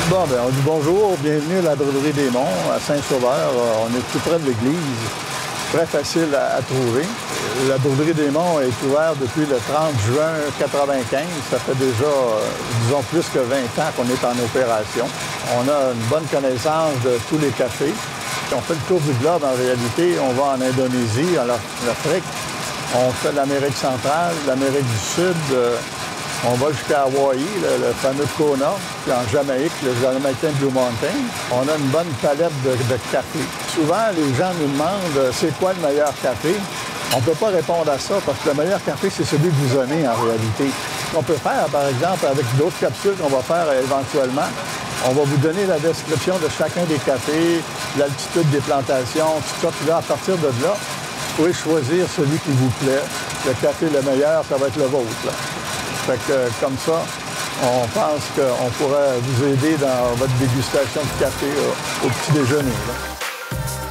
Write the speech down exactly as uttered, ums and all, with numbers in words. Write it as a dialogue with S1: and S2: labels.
S1: Bon, bien, on dit bonjour, bienvenue à la Broderie des Monts, à Saint-Sauveur. On est tout près de l'église, très facile à, à trouver. La Broderie des Monts est ouverte depuis le trente juin mille neuf cent quatre-vingt-quinze. Ça fait déjà, euh, disons, plus que vingt ans qu'on est en opération. On a une bonne connaissance de tous les cafés. On fait le tour du globe, en réalité. On va en Indonésie, en Afrique. On fait l'Amérique centrale, l'Amérique du Sud. Euh, On va jusqu'à Hawaï, le, le fameux Kona, puis en Jamaïque, le Jamaïcain Blue Mountain. On a une bonne palette de, de café. Souvent, les gens nous demandent euh, c'est quoi le meilleur café. On ne peut pas répondre à ça parce que le meilleur café, c'est celui que vous aimez en réalité. Ce qu'on peut faire, par exemple, avec d'autres capsules qu'on va faire euh, éventuellement, on va vous donner la description de chacun des cafés, l'altitude des plantations, tout ça. Puis là, à partir de là, vous pouvez choisir celui qui vous plaît. Le café le meilleur, ça va être le vôtre, là. Fait que, comme ça, on pense qu'on pourrait vous aider dans votre dégustation de café au, au petit déjeuner, là.